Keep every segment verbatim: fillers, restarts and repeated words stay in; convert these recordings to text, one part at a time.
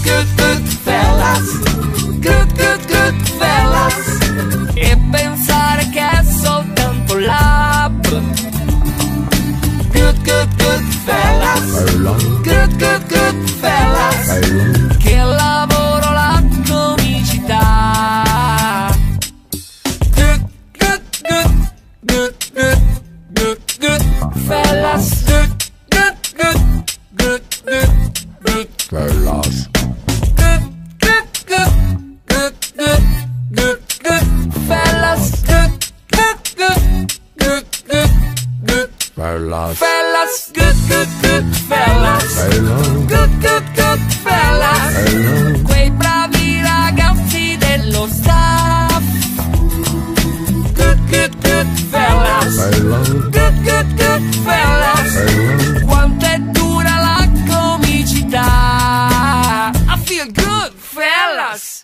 good, good fellas, good, good, good fellas. E pensare che è soltanto lab. Good, good, good fellas, good, good, good fellas. Che lavoro la comicità. Good, good, good, good, good, good, good fellas. Good, good, good, good, good, good fellas. Good, good, good, good, good, good, good fellas. Good, good, good, good, good, good fellas. Fellas, good, good, good fellas. Good, good, good fellas. Quei bravi ragazzi dello staff. Good, good, good fellas. Good, good, good fellas. Quanto è dura la comicità. I feel good, fellas.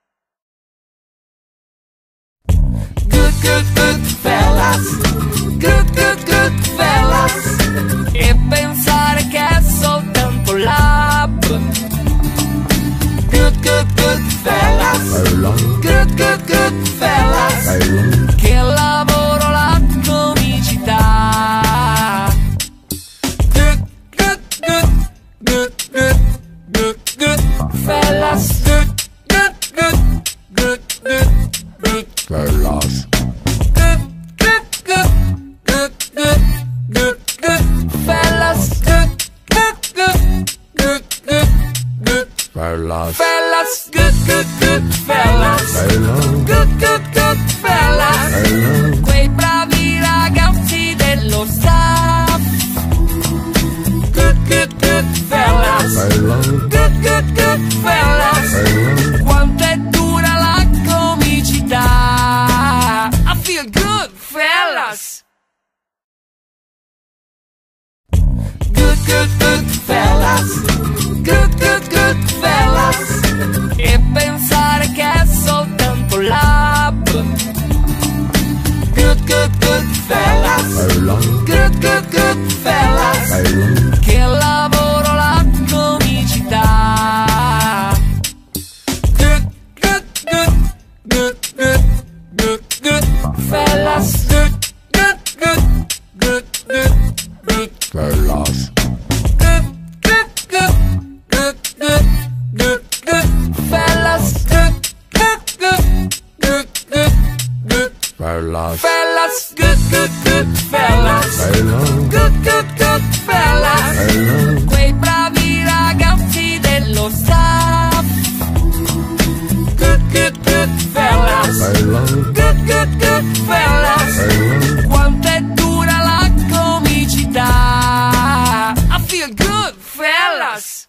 Good, good, good fellas. Good, good, good fellas. E pensare che è soltanto lab. Good, good, good fellas. Good, good, good fellas. Che lavoro la comicità. Good, good, good, good, good, good, good fellas. Good, good, good, good, good, good fellas. Good, good, good, good, good, good, good fellas. Good, good, good, good, good, good fellas. Fellas, good, good, good fellas. Good, good, good fellas. Quei bravi ragazzi dello staff. Good, good, good fellas. Good, good, good fellas. Quanto è dura la comicità. I feel good, fellas. Good, good, good fellas. Good, good, good fellas. E pensare che è soltanto lab. Good, good, good fellas. Good, good, good fellas. Che lavoro la comicità. Good, good, good, good, good, good, good fellas. Good, good, good, good, good, good fellas. Good, good, good, good, good, good, good fellas. Good, good, good, good, good, good fellas. Fellas, good, good, good fellas. Good, good, good fellas. Quei bravi ragazzi dello staff. Good, good, good fellas. Good, good, good fellas. Quanto è dura la comicità. I feel good, fellas.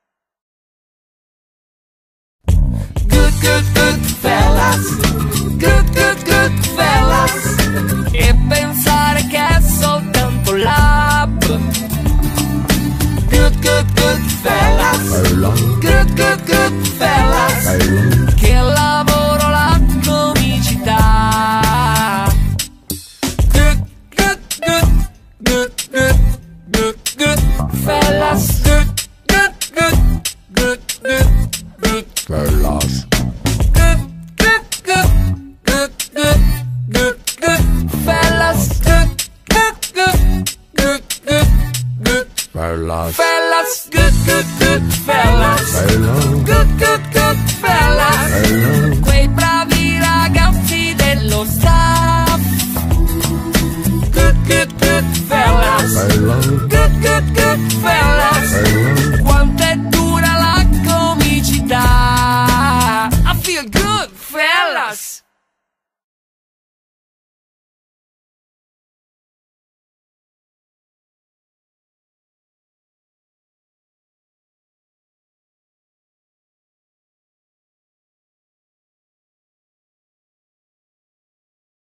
Good, good, good fellas. Good, good, good fellas. E pensare che è soltanto lab. Good, good, good fellas. Good, good, good fellas. Che lavoro la comicità. Good, good, good, good, good, good, good fellas. Good, good, good, good, good, good fellas. Good, good, good, good, good, good, good fellas. Good, good, good, good, good, good fellas. Fellas, good, good, good fellas. Good, good, good fellas.